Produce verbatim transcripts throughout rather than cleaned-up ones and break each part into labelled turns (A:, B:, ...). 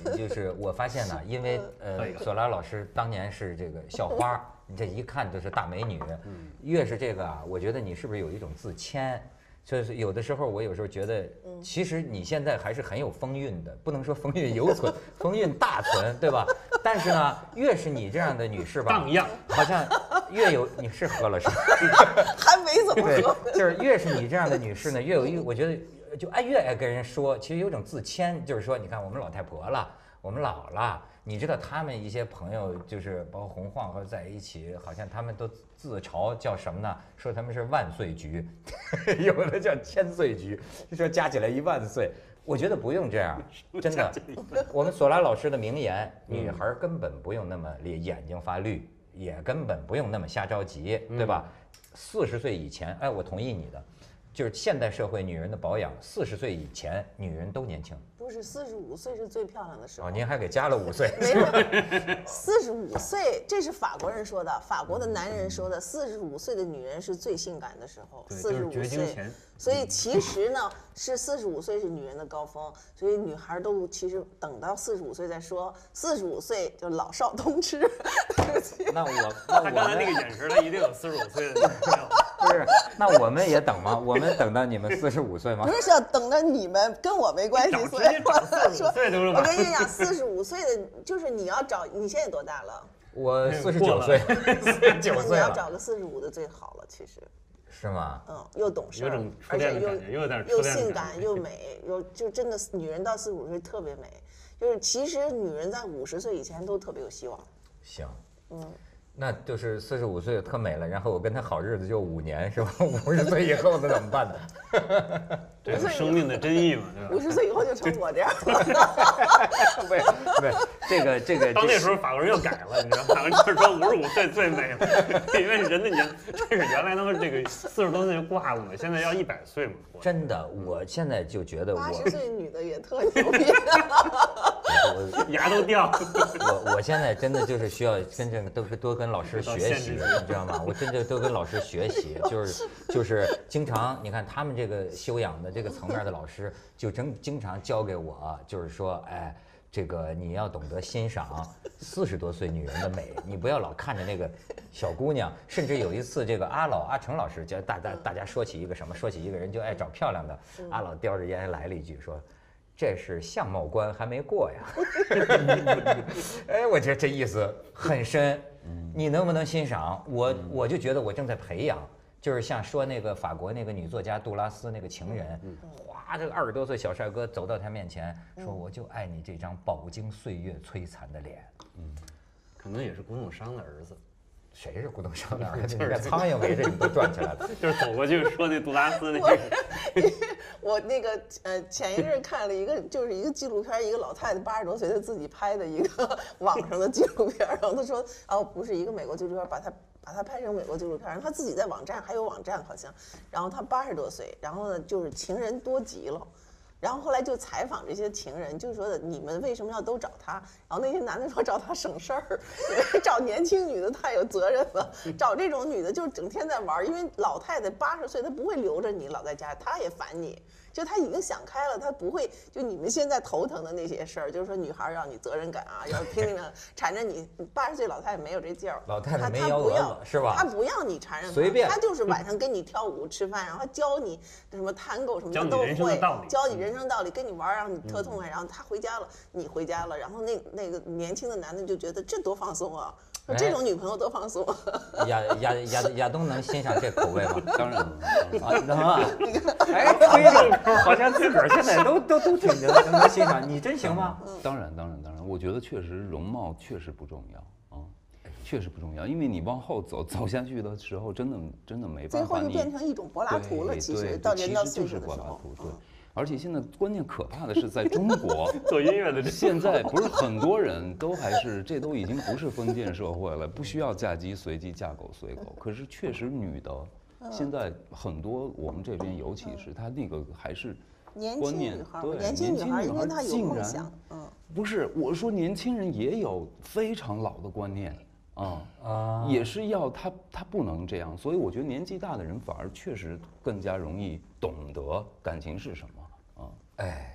A: 就是我发现呢，因为呃，索拉老师当年是这个校花，你这一看就是大美女。越是这个啊，我觉得你是不是有一种自谦？就是有的时候，我有时候觉得，其实你现在还是很有风韵的，不能说风韵犹存，风韵大存，对吧？但是呢，越是你这样的女士吧，
B: 荡漾，
A: 好像越有你是喝了是吧？
C: 还没怎么喝。
A: 对，就是越是你这样的女士呢，越有一，我觉得就爱越爱跟人说，其实有种自谦，就是说，你看我们老太婆了，我们老了。你知道他们一些朋友，就是包括洪晃和在一起，好像他们都自嘲叫什么呢？说他们是万岁局，有的叫千岁局，就说加起来一万岁。我觉得不用这样，真的。我们索拉老师的名言：女孩根本不用那么眼睛发绿，也根本不用那么瞎着急，对吧？四十岁以前，哎，我同意你的，就是现代社会女人的保养，四十岁以前女人都年轻。
C: 不是四十五岁是最漂亮的时候。
A: 哦，您还给加了五岁。
C: 没事，四十五岁，这是法国人说的，法国的男人说的，四十五岁的女人是最性感的时候。四十五岁，所以其实呢，是四十五岁是女人的高峰，所以女孩都其实等到四十五岁再说，四十五岁就老少通吃。
A: 那我，那我
B: 他刚才那个眼神，他一定有四十五岁的女朋友。
A: 不是，那我们也等吗？我们等到你们四十五岁吗？
C: 不是，要等着你们，跟我没关系。
B: 所以我说，
C: 我跟你讲，四十五岁的，就是你要找，你现在多大了？
A: 我四十九岁，四十九岁了。
C: 你要找个四十五的最好了，其实。
A: 是吗？
C: 嗯，又懂事，
B: 有种
C: 而且又
B: 有点
C: 又性感又美，又就真的女人到四十五岁特别美。就是其实女人在五十岁以前都特别有希望。
A: 行，
C: 嗯。
A: 那就是四十五岁特美了，然后我跟他好日子就五年，是吧？五十岁以后那怎么办呢？
B: 这是生命的真意嘛，对吧？
C: 五十岁以后就成我这样了。
A: 不是不是，这个这个。
B: 到那时候法国人又改了，你知道，法国人就是说五十五岁最美了，因为人的年，这是原来他们这个四十多岁就挂了嘛，现在要一百岁嘛。
A: 真的，我现在就觉得我
C: 八十岁女的也特牛逼。
A: 我
B: 牙都掉。
A: 我我现在真的就是需要真正多多跟老师学习，你知道吗？我真的多跟老师学习，就是就是经常你看他们这个修养的这个层面的老师，就真经常教给我，就是说，哎，这个你要懂得欣赏四十多岁女人的美，你不要老看着那个小姑娘。甚至有一次，这个阿老阿成老师叫大大大家说起一个什么，说起一个人就爱找漂亮的，阿老叼着烟来了一句说。这是相貌关还没过呀，哎，我觉得这意思很深。你能不能欣赏我？我就觉得我正在培养，就是像说那个法国那个女作家杜拉斯那个情人，哗，这个二十多岁小帅哥走到她面前，说我就爱你这张饱经岁月摧残的脸。
B: 嗯，可能也是古董商的儿子。
A: 谁是古董商的儿子？你看苍蝇围着你都转起来了。
B: 就是走过去说那杜拉斯那个。
C: 我那个呃前一阵看了一个，就是一个纪录片，一个老太太八十多岁，她自己拍的一个网上的纪录片，然后她说哦，不是一个美国纪录片，把她把她拍成美国纪录片，然后她自己在网站还有网站好像，然后她八十多岁，然后呢就是情人多极了。然后后来就采访这些情人，就说的你们为什么要都找他？然后那些男的说找他省事儿，因为找年轻女的太有责任了，找这种女的就是整天在玩，因为老太太八十岁，她不会留着你老在家，她也烦你。就她已经想开了，她不会就你们现在头疼的那些事儿，就是说女孩要你责任感啊，要拼命缠着你。八十岁老太太没有这劲儿，
A: 老太太没幺蛾子是吧？
C: 她不要你缠着她，
A: 随便，
C: 她就是晚上跟你跳舞吃饭，然后教你什么探戈什么的都会，教你人生道理，跟你玩让你特痛快。然后她回家了，你回家了，然后那那个年轻的男的就觉得这多放松啊。这种女朋友多放松。
A: 亚亚亚亚东能欣赏这口味吗？
D: 当然
A: 啊，能啊。哎，推着好像自个儿现在都都都挺能能欣赏，你真行吗？
D: 当然当然当然，我觉得确实容貌确实不重要啊，确实不重要，因为你往后走走下去的时候，真的真的没办法，
C: 最后就变成一种柏拉图了。其实到人到岁数的时候，
D: 对。而且现在关键可怕的是，在中国
B: 做音乐的
D: 现在不是很多人都还是这都已经不是封建社会了，不需要嫁鸡随鸡嫁狗随狗。可是确实女的现在很多，我们这边尤其是她那个还是观念，对
C: 年轻女孩，因为她有梦想。
D: 嗯，不是我说年轻人也有非常老的观念。啊、嗯、啊，也是要他他不能这样，所以我觉得年纪大的人反而确实更加容易懂得感情是什么啊。
A: 哎，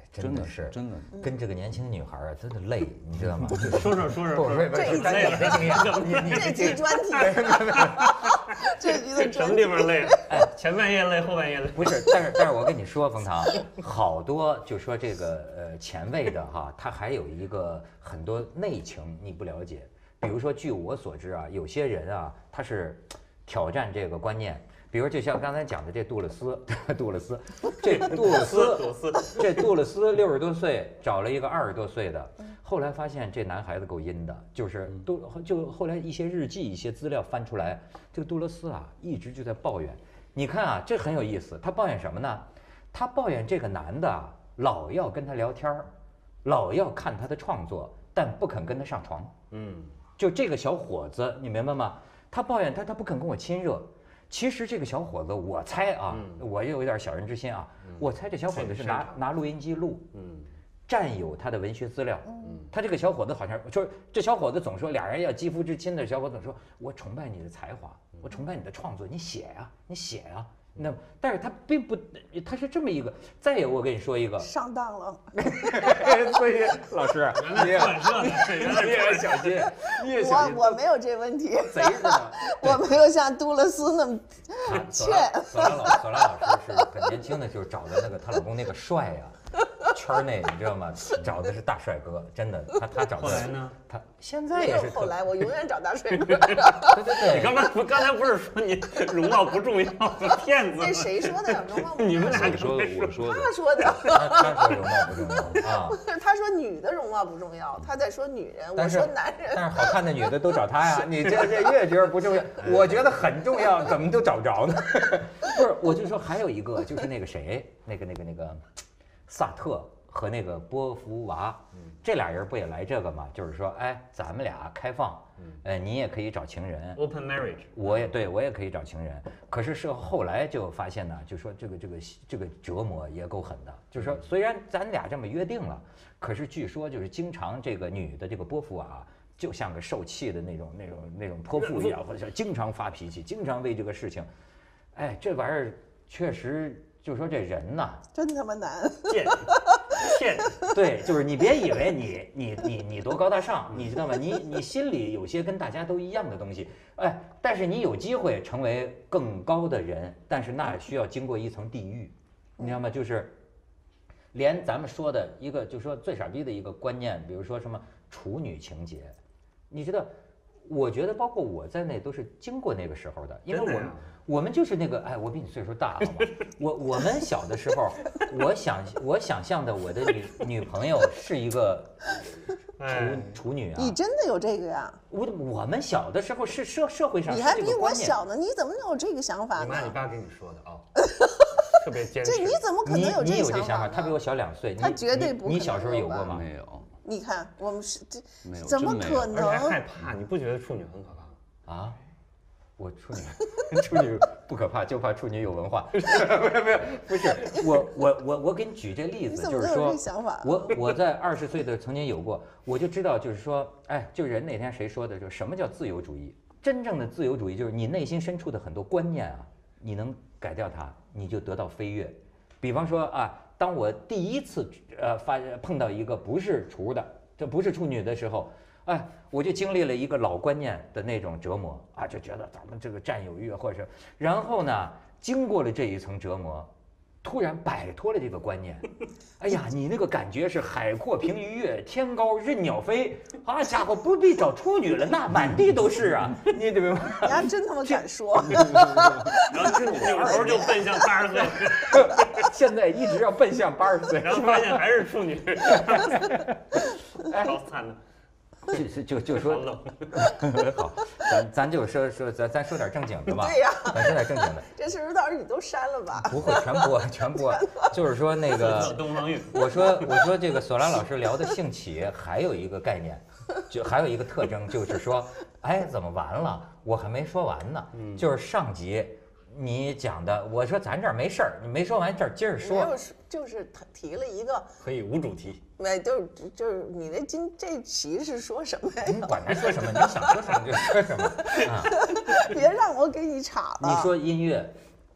A: 真的是
D: 真的
A: 跟这个年轻女孩啊，真的累，你知道吗？
B: 说说说说，
A: 不是不是，是咱你的经验，你你
C: 这集专题，这集的
B: 什么
C: 专题。
B: 地方累？哎，前半夜累，后半夜累。
A: 不是，但是但是我跟你说，冯唐，好多就说这个呃前卫的哈，它还有一个很多内情你不了解。比如说，据我所知啊，有些人啊，他是挑战这个观念。比如就像刚才讲的这杜勒斯，杜勒斯，这杜勒斯，这杜勒斯六十多岁找了一个二十多岁的，后来发现这男孩子够阴的，就是都就后来一些日记、一些资料翻出来，这个杜勒斯啊一直就在抱怨。你看啊，这很有意思，他抱怨什么呢？他抱怨这个男的啊老要跟他聊天儿，老要看他的创作，但不肯跟他上床。
B: 嗯，
A: 就这个小伙子，你明白吗？他抱怨他他不肯跟我亲热。其实这个小伙子，我猜啊，
B: 嗯、
A: 我也有点小人之心啊，嗯、我猜这小伙子是拿拿录音机录，
B: 嗯，
A: 占有他的文学资料。嗯，他这个小伙子好像就是这小伙子总说俩人要肌肤之亲的小伙子总说，我崇拜你的才华，我崇拜你的创作，你写呀、啊，你写呀、啊。那但是他并不，他是这么一个。再有，我跟你说一个，
C: 上当了。
A: 所以老师，
B: 你也
A: 你也小心，你也小心。
C: 我我没有这问题，
A: 贼着呢。
C: 我没有像杜勒斯那么欠。
A: 索兰老索兰老师是很年轻的时候找的那个她老公那个帅呀、啊，圈内你知道吗？找的是大帅哥，真的。他他找的。
B: 后来呢？
A: 他现在也是。
C: 后来我永远找大帅哥。
A: 对对对。
B: 你刚才不刚才不是说你容貌不重要的骗子？
C: 那谁说的呀？容貌不重要？
B: 你们俩
D: 说的，我说的。
C: 他说的。
A: 他说容貌不重要啊。
C: 他说女的容貌不重要，他在说女人，我说男人。
A: 但是好看的女的都找他呀，你这这越觉得不重要，我觉得很重要，怎么都找不着呢？不是，我就说还有一个就是那个谁，那个那个那个萨特和那个波伏娃，这俩人不也来这个吗？就是说，哎，咱们俩开放，呃，你也可以找情人
B: ，open marriage，
A: 我也对我也可以找情人。可是是后来就发现呢，就说这个这个这个折磨也够狠的，就是说虽然咱俩这么约定了，可是据说就是经常这个女的这个波伏娃就像个受气的那种那种那种泼妇一样，或者经常发脾气，经常为这个事情，哎，这玩意儿确实就说这人呐，
C: 真他妈难。
B: 贱，贱。
A: 对，就是你别以为你你你你多高大上，你知道吗？你你心里有些跟大家都一样的东西，哎，但是你有机会成为更高的人，但是那需要经过一层地狱，你知道吗？就是连咱们说的一个，就说最傻逼的一个观念，比如说什么处女情节，你知道？我觉得包括我在内都是经过那个时候的，因为我们我们就是那个，哎，我比你岁数大，好吗？我我们小的时候，我想我想象的我的女女朋友是一个处处女啊。
C: 你真的有这个呀？
A: 我我们小的时候是社社会上
C: 你还比我小呢，你怎么能有这个想法呢？
B: 你妈你爸跟你说的啊，特别坚
C: 持。这你怎么可能有这
A: 个
C: 想法？
A: 他比我小两岁，
C: 他绝对不可能。
A: 你小时候有过吗？
D: 没有。
C: 你看，我们是这
D: 没有，
C: 怎么可能？
B: 而且害怕，你不觉得处女很可怕
A: 啊？我处女，处女不可怕，就怕处女有文化。不是不是不是，我我我我给你举这例子，就是说，我我在二十岁的曾经有过，我就知道，就是说，哎，就人那天谁说的，就是什么叫自由主义？真正的自由主义就是你内心深处的很多观念啊，你能改掉它，你就得到飞跃。比方说啊。当我第一次呃发碰到一个不是处的，这不是处女的时候，哎，我就经历了一个老观念的那种折磨啊，就觉得咱们这个占有欲或者是，然后呢，经过了这一层折磨，突然摆脱了这个观念，哎呀，你那个感觉是海阔凭鱼跃，天高任鸟飞，啊家伙不必找处女了，那满地都是啊，你明白吗？
C: 你还真他妈敢说！
B: 然后有时候就奔向八十岁，
A: 现在一直要奔向八十岁，
B: 然后发现还是处女，
A: 哎，
B: 好惨的。
A: 就就就说好，咱咱就说说咱咱说点正经的吧。
C: 对呀，
A: 咱说点正经的。
C: 这是不是到时候你都删了吧？
A: 不会，全播全播。就是说那个
B: 东方韵，
A: 我说我说这个索兰老师聊的兴起还有一个概念，就还有一个特征，就是说，哎，怎么完了？我还没说完呢。嗯，就是上集你讲的，我说咱这儿没事儿，你没说完，这儿接着说。
C: 没有，就是提了一个
B: 可以无主题。
C: 没，就是就是你那今这期是说什么呀？
A: 你管他说什么，你想说什么就说什么啊！
C: 别让我给你岔了。
A: 你说音乐，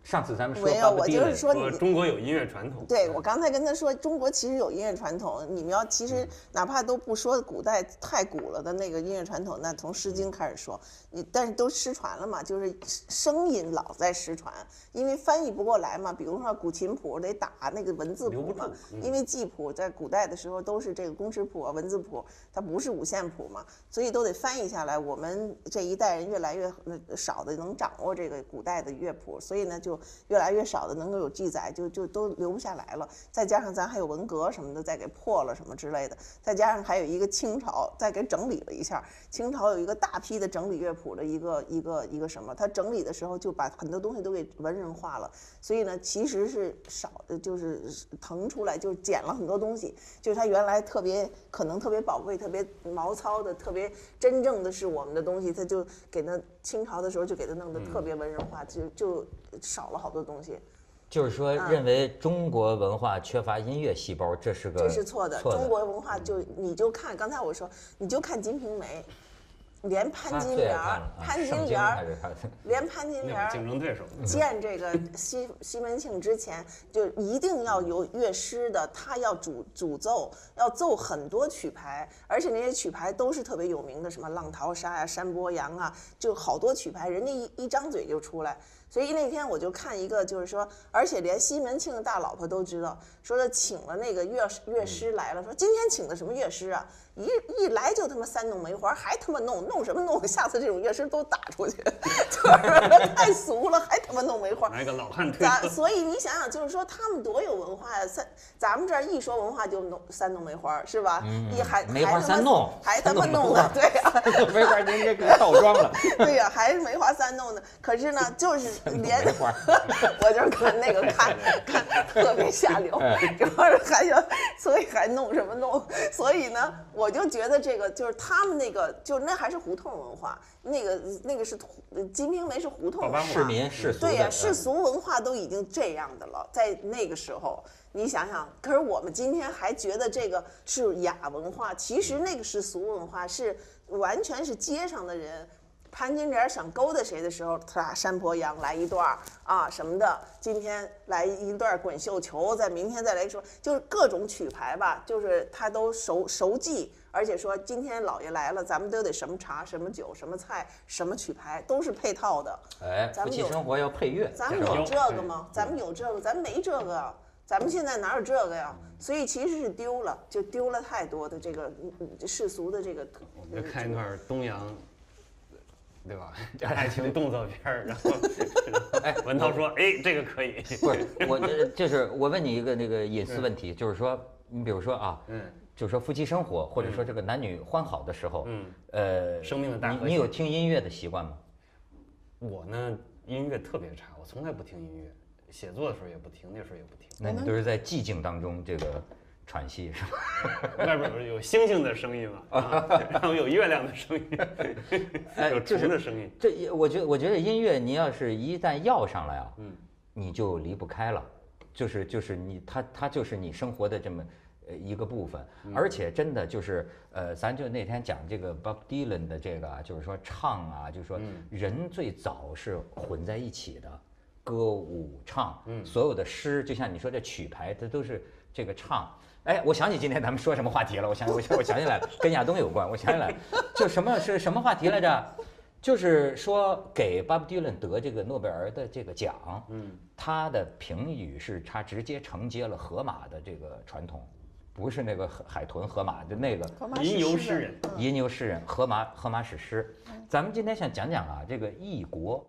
A: 上次咱们说
C: 没有，我就是说
B: 说
C: 你
B: 中国有音乐传统。
C: 对，我刚才跟他说，中国其实有音乐传统。你们要其实哪怕都不说古代太古了的那个音乐传统，那从《诗经》开始说，你但是都失传了嘛，就是声音老在失传，因为翻译不过来嘛。比如说古琴谱得打那个文字谱嘛，因为记谱在古代的时候都是这个公尺谱啊、文字谱，它不是五线谱嘛，所以都得翻译下来。我们这一代人越来越少的能掌握这个古代的乐谱，所以呢就越来越少的能够有记载，就就都留不下来了。再加上咱还有文革什么的，再给破了什么之类的，再加上还有一个清朝再给整理了一下。清朝有一个大批的整理乐谱的一个一个一个什么，他整理的时候就把很多东西都给文人化了，所以呢其实是少的，就是腾出来，就是减了很多东西，就是他原来特别可能特别宝贵、特别毛糙的、特别真正的是我们的东西，他就给那清朝的时候就给他弄得特别文人化，就就少了好多东西。
A: 就是说，认为中国文化缺乏音乐细胞，这是个
C: 这是错的。
A: 错的
C: 中国文化就你就看刚才我说，你就看《金瓶梅》，连潘金莲，潘金莲，连潘金莲
B: 竞争对手
C: 见这个西西门庆之前，就一定要有乐师的，他要主主奏，要奏很多曲牌，而且那些曲牌都是特别有名的，什么《浪淘沙》呀、《山伯羊》啊，就好多曲牌，人家一一张嘴就出来。所以那天我就看一个，就是说，而且连西门庆的大老婆都知道，说他请了那个乐乐师来了，说今天请的什么乐师啊？一一来就他妈三弄梅花，还他妈弄弄什么弄？下次这种乐师都打出去，就是太俗了，还他妈弄梅花。
B: 来个老汉推
C: 咱所以你想想，就是说他们多有文化呀！三咱们这儿一说文化就弄三弄梅花，是吧？一还
A: 梅花三弄，
C: 还他妈弄呢，对呀，
A: 梅花您这给倒装了，
C: 对呀，还是梅花三弄呢。可是呢，就是连我就是看那个看看特别下流，就是还要所以还弄什么弄？所以呢，我就觉得这个就是他们那个，就是那还是胡同文化，那个那个是《金瓶梅》是胡同文化，
A: 市民世俗的，
C: 对呀，世俗文化都已经这样的了，在那个时候，你想想，可是我们今天还觉得这个是雅文化，其实那个是俗文化，是完全是街上的人。潘金莲想勾搭谁的时候，他山坡羊来一段啊什么的，今天来一段滚绣球，再明天再来说，就是各种曲牌吧，就是他都熟熟记，而且说今天老爷来了，咱们都得什么茶、什么酒、什么菜、什么曲牌，都是配套的。
A: 哎，夫妻生活要配乐，
C: 咱们有这个吗？咱们有这个，咱没这个啊。咱们现在哪有这个呀？所以其实是丢了，就丢了太多的这个世俗的这个。
B: 我们看一段东阳。对吧？爱情动作片儿，然后，哎，文涛说，哎，这个可以。
A: 不是我，这就是我问你一个那个隐私问题，就是说，你比如说啊，嗯，就是说夫妻生活，或者说这个男女欢好的时候，嗯，呃，
B: 生命的大和谐，
A: 你有听音乐的习惯吗？
B: 我呢，音乐特别差，我从来不听音乐，写作的时候也不听，那时候也不听。
A: 那你都是在寂静当中这个。喘息是吧？
B: 外边有有星星的声音嘛，啊、然后有月亮的声音，有虫的声音。
A: 这我觉得，我觉得音乐你要是一旦要上来啊，嗯，你就离不开了，就是就是你它它就是你生活的这么呃一个部分，而且真的就是呃，咱就那天讲这个 Bob Dylan 的这个啊，就是说唱啊，就是说人最早是混在一起的，歌舞唱，嗯，所有的诗，就像你说这曲牌，它都是这个唱。哎，我想起今天咱们说什么话题了？我想，我想，我想起来了，跟亚东有关。我想起来，就什么是什么话题来着？就是说给巴布迪伦得这个诺贝尔的这个奖，嗯，他的评语是他直接承接了荷马的这个传统，不是那个海豚荷马的那个
B: 吟游诗人，
A: 吟游诗人荷马荷马史诗。咱们今天想讲讲啊，这个异国。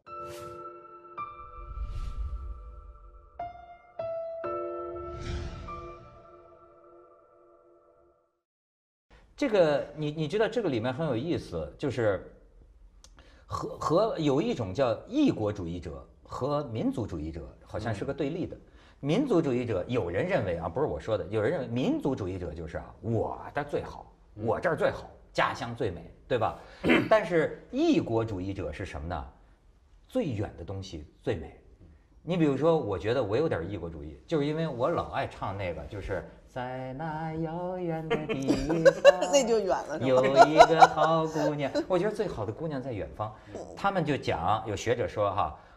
A: 这个你你知道这个里面很有意思，就是和和有一种叫异国主义者和民族主义者好像是个对立的。民族主义者有人认为啊，不是我说的，有人认为民族主义者就是啊，我的最好，我这儿最好，家乡最美，对吧？但是异国主义者是什么呢？最远的东西最美。你比如说，我觉得我有点异国主义，就是因为我老爱唱那个，就是。在那遥远的地方，
C: 那就远了。
A: 有一个好姑娘，我觉得最好的姑娘在远方。他们就讲，有学者说哈，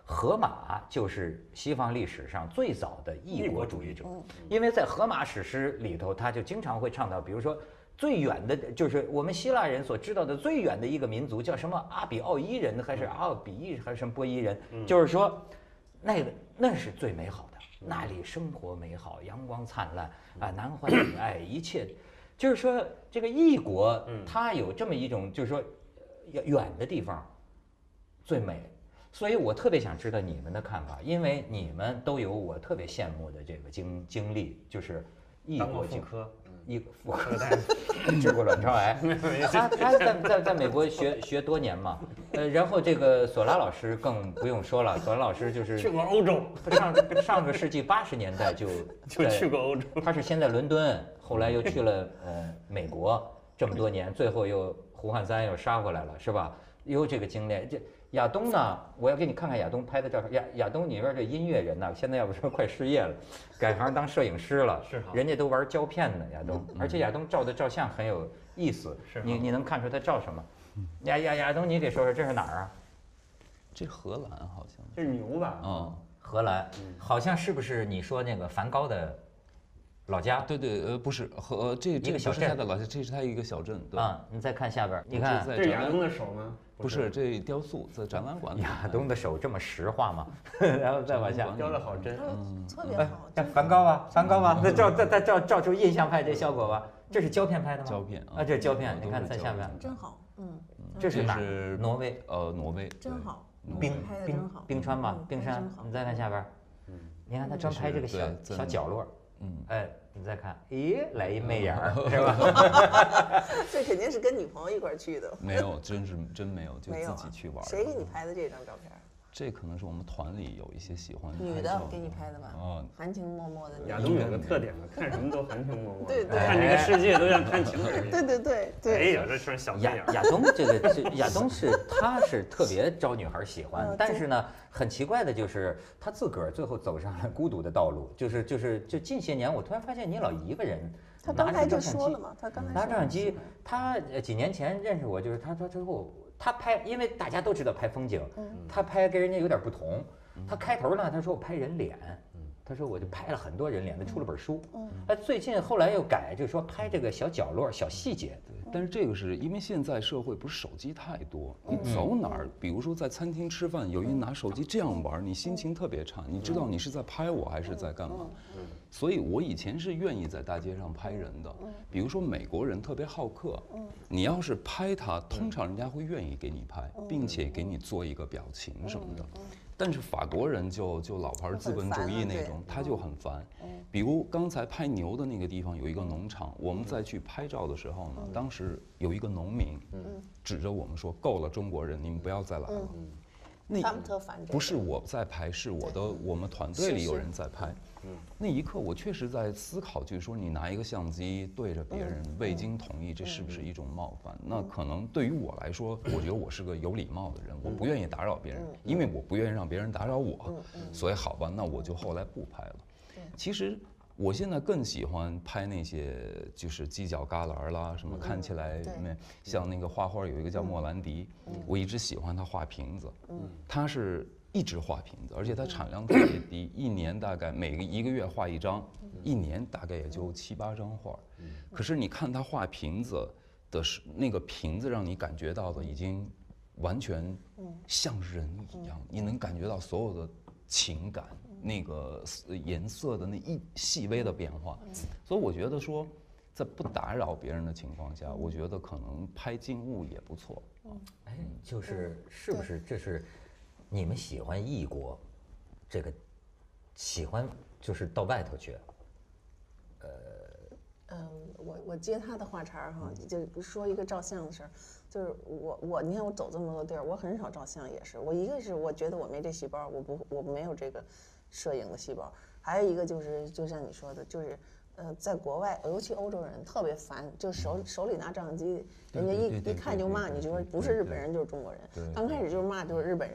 A: 荷马就是西方历史上最早的异国主义者，因为在荷马史诗里头，他就经常会倡导，比如说最远的，就是我们希腊人所知道的最远的一个民族叫什么阿比奥伊人，还是阿尔比伊还是什么波伊人，就是说那个那是最美好的，那里生活美好，阳光灿烂啊，男欢女爱，一切，就是说这个异国，它有这么一种，就是说远的地方最美。所以我特别想知道你们的看法，因为你们都有我特别羡慕的这个经经历，就是异国经
B: 科，
A: 异妇科大夫治过卵巢癌，他他在在在美国学学多年嘛，呃，然后这个索拉老师更不用说了，索拉老师就是
B: 去过欧洲，
A: 上上个世纪八十年代就
B: 就去过欧洲，
A: 他是先在伦敦，后来又去了呃美国这么多年，最后又胡汉三又杀回来了，是吧？有这个经历，这。亚东呢？我要给你看看亚东拍的照片。亚亚东，你说这音乐人呢，现在要不说快失业了，改行当摄影师了。
B: 是，
A: 人家都玩胶片呢，亚东。而且亚东照的照相很有意思。
B: 是，
A: 你你能看出他照什么？亚亚亚东，你给说说这是哪儿啊？
D: 这荷兰好像。
B: 这是牛吧？
D: 嗯，
A: 荷兰，好像是不是你说那个梵高的老家？
D: 对对，呃，不是，和这这不是他的老家，这是他一个小镇。对
A: 啊，你再看下边，你看
B: 这是亚东的手吗？
D: 不是，这雕塑在展览馆里。
A: 亚东的手这么实画吗？然后再往下，
B: 雕的好真，
C: 嗯，特别好。
A: 哎，梵高啊，梵高啊，那照再再照照出印象派这效果吧。这是胶片拍的吗？
D: 胶片
A: 啊，这是胶片，你看在下面。
C: 真好，嗯。
A: 这是哪？
D: 挪
A: 威。
D: 呃，挪威。
C: 真好。
A: 冰冰冰川嘛，冰山。你再看下边，你看他专拍这个小小角落。嗯，哎，你再看，咦，来一媚眼儿，是吧？
C: 这肯定是跟女朋友一块儿去的。
D: 没有，真是真没有，就自己去玩。
C: 谁给你拍的这张照片？
D: 这可能是我们团里有一些喜欢
C: 女的给你拍的吧？
D: 哦，
C: 含情脉脉的。
B: 亚东有个特点嘛，看什么都含情脉脉。
C: 对对，
B: 看这个世界都像看情侣。
C: 对对对对。
B: 哎呀，这是小
A: 亚亚东这个是亚东是他是特别招女孩喜欢，但是呢，很奇怪的就是他自个儿最后走上了孤独的道路，就是就是就近些年我突然发现你老一个人。
C: 他刚才就说了嘛，他刚才
A: 拿照相机，他几年前认识我，就是他他之后他拍，因为大家都知道拍风景，他拍跟人家有点不同。他开头呢，他说我拍人脸，他说我就拍了很多人脸，他出了本书。哎，最近后来又改，就是说拍这个小角落、小细节。
D: 对，但是这个是因为现在社会不是手机太多，你走哪儿，比如说在餐厅吃饭，有人拿手机这样玩，你心情特别差，你知道你是在拍我还是在干嘛？所以我以前是愿意在大街上拍人的，比如说美国人特别好客，你要是拍他，通常人家会愿意给你拍，并且给你做一个表情什么的。但是法国人就就老牌资本主义那种，他就很烦。比如刚才拍牛的那个地方有一个农场，我们再去拍照的时候呢，当时有一个农民指着我们说：“够了，中国人，你们不要再来了。”那
C: 他们特烦这个。
D: 不是我在拍，是我的我们团队里有人在拍。那一刻我确实在思考，就是说你拿一个相机对着别人，未经同意，这是不是一种冒犯？那可能对于我来说，我觉得我是个有礼貌的人，我不愿意打扰别人，因为我不愿意让别人打扰我，所以好吧，那我就后来不拍了。其实我现在更喜欢拍那些就是犄角旮旯啦，什么看起来像那个画画有一个叫莫兰迪，我一直喜欢他画瓶子，他是。一直画瓶子，而且它产量特别低，一年大概每个一个月画一张，一年大概也就七八张画。可是你看他画瓶子的是那个瓶子，让你感觉到的已经完全像人一样，你能感觉到所有的情感，那个颜色的那一细微的变化。所以我觉得说，在不打扰别人的情况下，我觉得可能拍静物也不错。
A: 哎，就是是不是这是？你们喜欢异国，这个喜欢就是到外头去，呃，
C: 嗯，我我接他的话茬儿哈，就说一个照相的事儿，就是我我你看我走这么多地儿，我很少照相，也是我一个是我觉得我没这细胞，我不我没有这个摄影的细胞，还有一个就是就像你说的，就是呃，在国外尤其欧洲人特别烦，就手手里拿照相机，人家一一看就骂你，就说不是日本人就是中国人，刚开始就是骂就是日本人。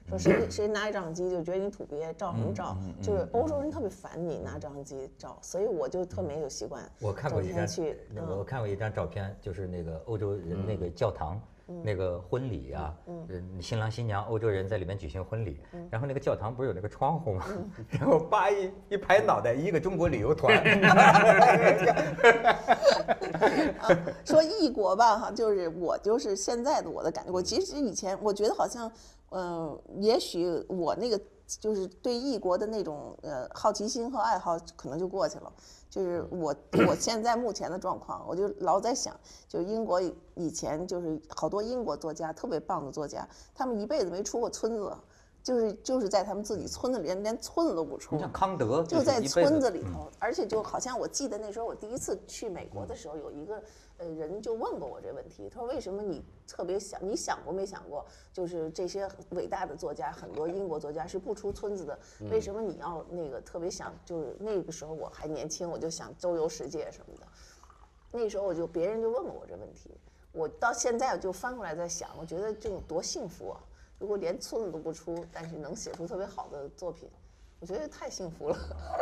C: 说谁谁拿一照相机就觉得你土鳖，照什么照？
A: 嗯嗯嗯
C: 就是欧洲人特别烦你拿照相机照，所以我就特没有习惯。
A: 我看过一张，
C: 去，
A: 我看过一张照片，就是那个欧洲人那个教堂。那个婚礼啊，嗯，新郎新娘欧洲人在里面举行婚礼，然后那个教堂不是有那个窗户吗？然后叭一一拍脑袋，一个中国旅游团。
C: 说异国吧，哈，就是我就是现在的我的感觉，我其实以前我觉得好像，嗯，也许我那个就是对异国的那种呃好奇心和爱好可能就过去了。就是我我现在目前的状况，我就老在想，就英国以前就是好多英国作家特别棒的作家，他们一辈子没出过村子，就是就是在他们自己村子里连连村子都不出。
A: 你像康德
C: 就在村子里头，而且就好像我记得那时候我第一次去美国的时候，有一个呃人就问过我这问题，他说为什么你特别想，你想过没想过，就是这些伟大的作家，很多英国作家是不出村子的，为什么你要那个特别想，就是那个时候我还年轻，我就想周游世界什么的，那时候我就别人就问过我这问题，我到现在就翻过来在想，我觉得这种多幸福啊！如果连村子都不出，但是能写出特别好的作品，我觉得太幸福了。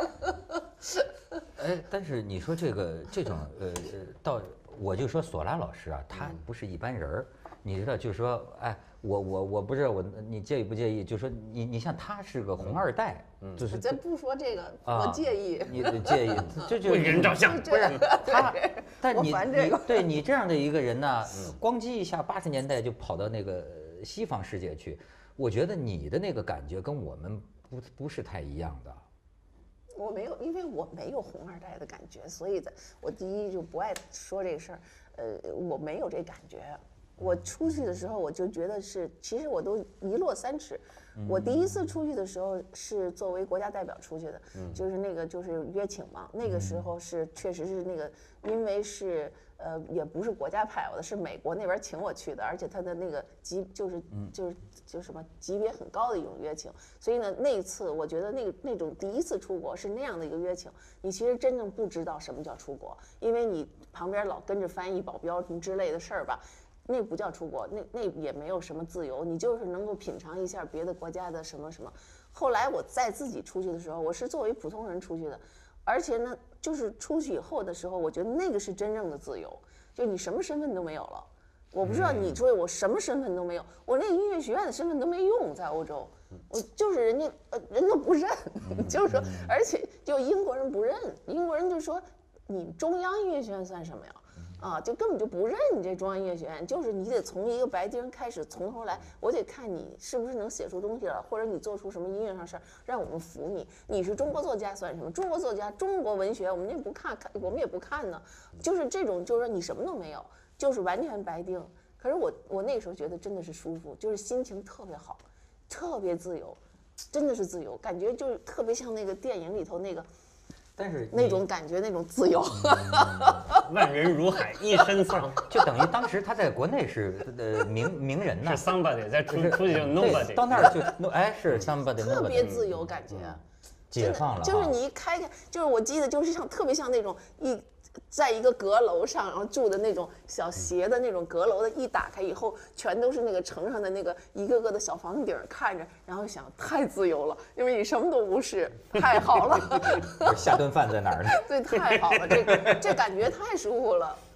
A: 哎，但是你说这个这种呃呃，到我就说索拉老师啊，他不是一般人儿，你知道，就是说，哎，我我我不知道我你介意不介意？就说你你像他是个红二代，嗯，就是
C: 咱不说这个，我介意。
A: 你介意？这就
B: 不给人照相，
A: 不是他，但你
C: 你
A: 对你这样的一个人呢，咣叽一下八十年代就跑到那个西方世界去，我觉得你的那个感觉跟我们不不是太一样的。
C: 我没有，因为我没有红二代的感觉，所以在我第一就不爱说这个事儿。呃，我没有这感觉。我出去的时候，我就觉得是，其实我都一落三尺。我第一次出去的时候是作为国家代表出去的，就是那个就是约请嘛。那个时候是确实是那个，因为是呃也不是国家派我的，是美国那边请我去的，而且他的那个级就是就是就是什么级别很高的一种约请。所以呢，那一次我觉得那个那种第一次出国是那样的一个约请，你其实真正不知道什么叫出国，因为你旁边老跟着翻译、保镖什么之类的事儿吧。那不叫出国，那那也没有什么自由，你就是能够品尝一下别的国家的什么什么。后来我再自己出去的时候，我是作为普通人出去的，而且呢，就是出去以后的时候，我觉得那个是真正的自由，就你什么身份都没有了。我不知道你说我什么身份都没有，我那音乐学院的身份都没用，在欧洲，我就是人家呃人都不认，就是说，而且就英国人不认，英国人就说你中央音乐学院算什么呀？啊，就根本就不认你这中央音乐学院，就是你得从一个白丁开始，从头来，我得看你是不是能写出东西了，或者你做出什么音乐上事儿，让我们服你。你是中国作家算什么？中国作家，中国文学，我们也不看，看我们也不看呢。就是这种，就是说你什么都没有，就是完全白丁。可是我我那时候觉得真的是舒服，就是心情特别好，特别自由，真的是自由，感觉就是特别像那个电影里头那个。
A: 但是
C: 那种感觉，那种自由，
B: 万人如海，一身丧，
A: 就等于当时他在国内是呃名名人呐，
B: 是 somebody， 再出出去就 nobody，
A: 到那儿就哎是 somebody，
C: 特别自由感觉，
A: 解放了，
C: 就是你一开开，就是我记得就是像特别像那种一。在一个阁楼上，然后住的那种小斜的那种阁楼的，一打开以后，全都是那个城上的那个一个个的小房顶，看着，然后想太自由了，因为你什么都不是，太好了。
A: 下顿饭在哪儿呢？
C: 对，太好了，这这感觉太舒服了。